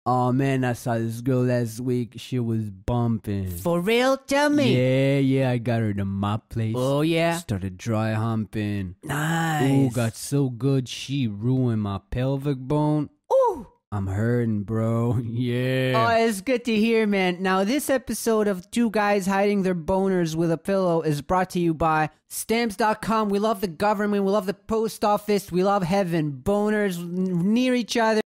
Oh man, I saw this girl last week. She was bumping. For real? Tell me. Yeah, I got her to my place. Oh, yeah? Started dry humping. Nice. Ooh, got so good, she ruined my pelvic bone. Ooh. I'm hurting, bro. Yeah. Oh, it's good to hear, man. Now, this episode of Two Guys Hiding Their Boners with a Pillow is brought to you by Stamps.com. We love the government. We love the post office. We love having boners near each other.